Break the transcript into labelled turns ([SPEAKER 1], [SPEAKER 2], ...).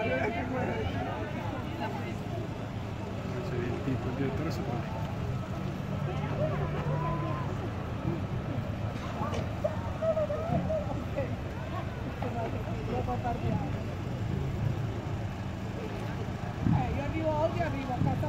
[SPEAKER 1] C'è il tipo, il direttore sopra.
[SPEAKER 2] Io arrivo oggi, arrivo a casa.